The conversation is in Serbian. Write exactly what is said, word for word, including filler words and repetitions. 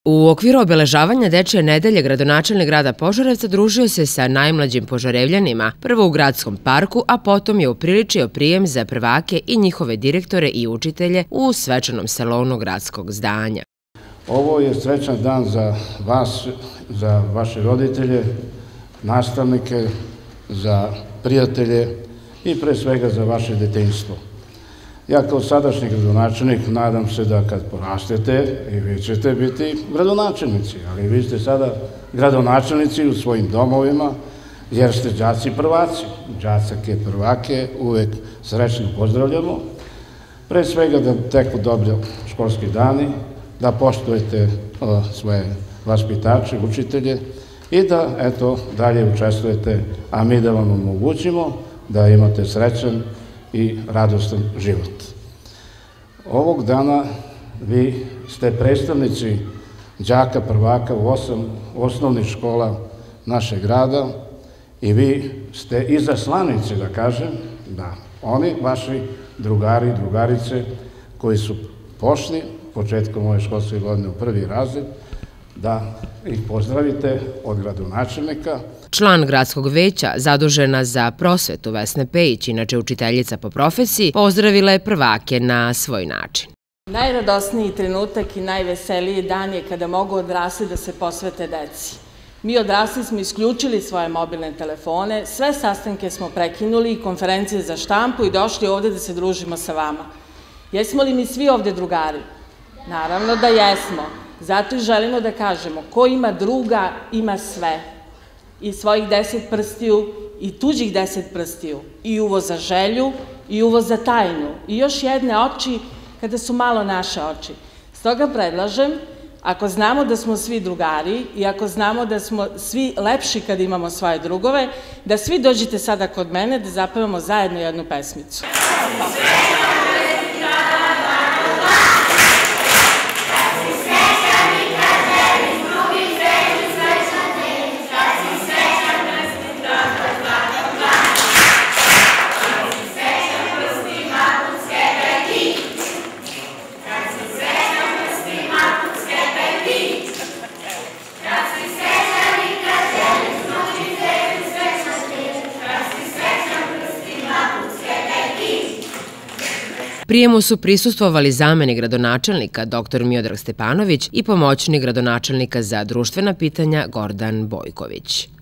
U okviru obeležavanja Dečije nedelje gradonačelnik grada Požarevca družio se sa najmlađim Požarevljanima, prvo u gradskom parku, a potom je upriličio prijem za prvake i njihove direktore i učitelje u svečanom salonu gradskog zdanja. Ovo je srećan dan za vas, za vaše roditelje, nastavnike, za prijatelje i pre svega za vaše detinjstvo. Ja kao sadašnji gradonačelnik nadam se da kad porastete i vi ćete biti gradonačelnici, ali vi ste sada gradonačelnici u svojim domovima jer ste đaci prvaci. Đacake prvake uvek srećno pozdravljamo. Pre svega da teku dobro školski dani, da poštujete svoje vaspitače, učitelje i da eto dalje učestvujete, a mi da vam omogućimo da imate srećan i radostan život. Ovog dana vi ste predstavnici đaka prvaka u osam osnovnih škola našeg grada i vi ste izaslanici, da kažem, da oni, vaši drugari i drugarice koji su pošli početkom ove školske godine u prvi razred, da ih pozdravite od gradonačelnika. Član gradskog veća, zadužena za prosvetu Vesna Pejić, inače učiteljica po profesiji, pozdravila je prvake na svoj način. Najradosniji trenutak i najveseliji dan je kada mogu odrasli da se posvete deci. Mi odrasli smo isključili svoje mobilne telefone, sve sastanke smo prekinuli i konferencije za štampu i došli ovde da se družimo sa vama. Jesmo li mi svi ovde drugari? Naravno da jesmo. Zato i želimo da kažemo, ko ima druga, ima sve. I svojih deset prstiju, i tuđih deset prstiju, i uvo za želju, i uvo za tajnu, i još jedne oči kada su malo naše oči. Stoga predlažem, ako znamo da smo svi drugari i ako znamo da smo svi lepši kad imamo svoje drugove, da svi dođete sada kod mene da zapevamo zajedno jednu pesmicu. Prijemu su prisustvovali zamenik gradonačelnika doktor Miodrag Stepanović i pomoćnik gradonačelnika za društvena pitanja Gordan Bojković.